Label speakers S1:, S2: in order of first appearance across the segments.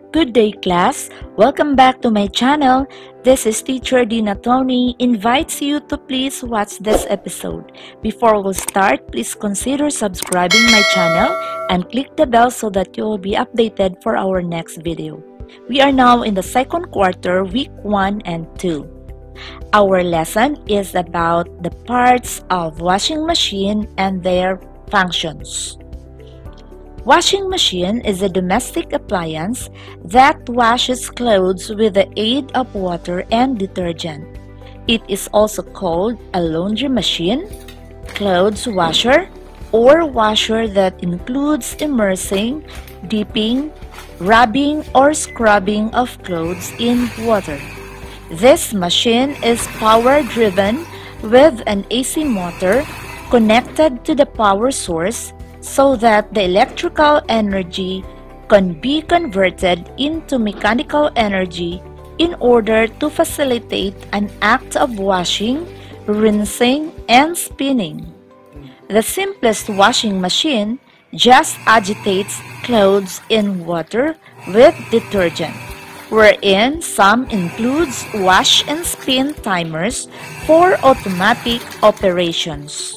S1: Good day, class. Welcome back to my channel. This is Teacher Dina Tony invites you to please watch this episode. Before we start, please consider subscribing my channel and click the bell so that you will be updated for our next video. We are now in the second quarter, week 1 and 2. Our lesson is about the parts of washing machine and their functions. Washing machine is a domestic appliance that washes clothes with the aid of water and detergent. It is also called a laundry machine, clothes washer, or washer that includes immersing, dipping, rubbing, or scrubbing of clothes in water. This machine is power-driven with an AC motor connected to the power source so that the electrical energy can be converted into mechanical energy in order to facilitate an act of washing, rinsing, and spinning. The simplest washing machine just agitates clothes in water with detergent, wherein some includes wash and spin timers for automatic operations.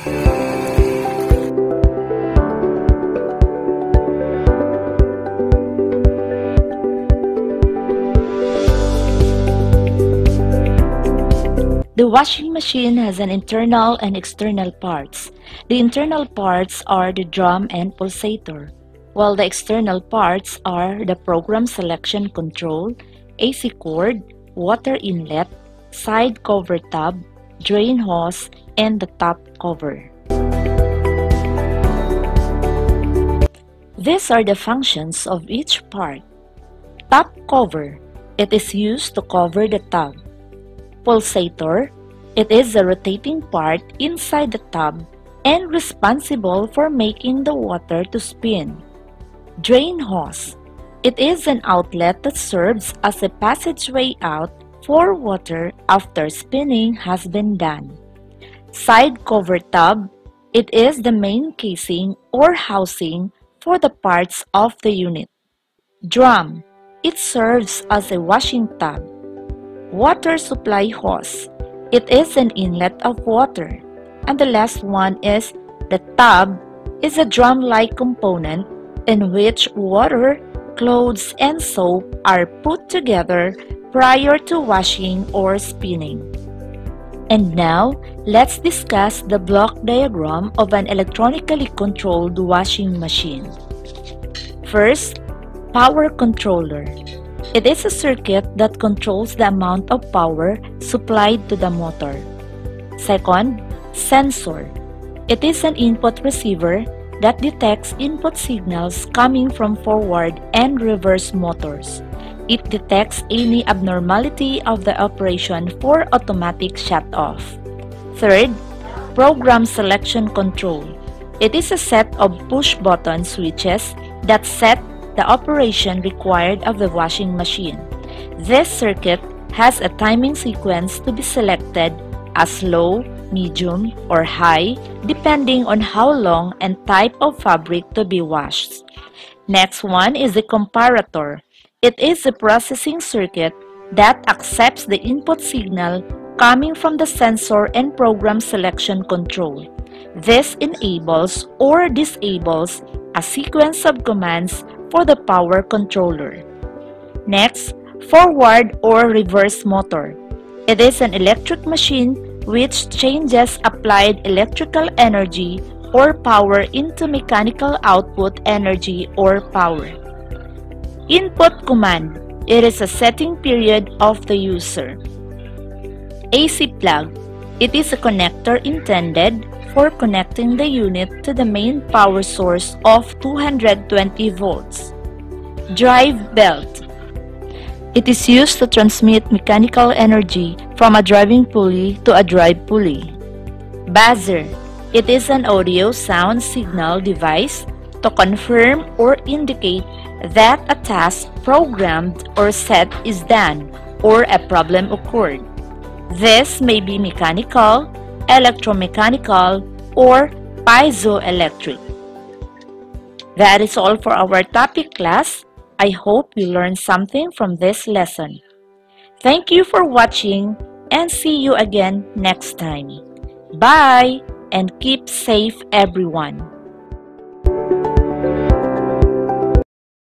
S1: The washing machine has an internal and external parts. The internal parts are the drum and pulsator, while the external parts are the program selection control, AC cord, water inlet, side cover tab, drain hose, and the top cover. These are the functions of each part. Top cover. It is used to cover the tub. Pulsator. It is a rotating part inside the tub and responsible for making the water to spin. Drain hose. It is an outlet that serves as a passageway out for water after spinning has been done. Side cover tub. It is the main casing or housing for the parts of the unit. Drum. It serves as a washing tub. Water supply hose. It is an inlet of water. And the last one is the tub is a drum-like component in which water, clothes, and soap are put together prior to washing or spinning. And now, let's discuss the block diagram of an electronically controlled washing machine. First, power controller. It is a circuit that controls the amount of power supplied to the motor. Second, sensor. It is an input receiver that detects input signals coming from forward and reverse motors. It detects any abnormality of the operation for automatic shut-off. Third, program selection control. It is a set of push-button switches that set the operation required of the washing machine. This circuit has a timing sequence to be selected as low, medium, or high depending on how long and type of fabric to be washed. Next one is the comparator. It is a processing circuit that accepts the input signal coming from the sensor and program selection control. This enables or disables a sequence of commands for the power controller. Next, forward or reverse motor. It is an electric machine which changes applied electrical energy or power into mechanical output energy or power. Input command. It is a setting period of the user. AC plug. It is a connector intended for connecting the unit to the main power source of 220 volts. Drive belt. It is used to transmit mechanical energy from a driving pulley to a drive pulley. Buzzer. It is an audio sound signal device to confirm or indicate that a task programmed or set is done or a problem occurred. This may be mechanical, electromechanical, or piezoelectric. That is all for our topic, class. I hope you learned something from this lesson. Thank you for watching and see you again next time. Bye and keep safe everyone.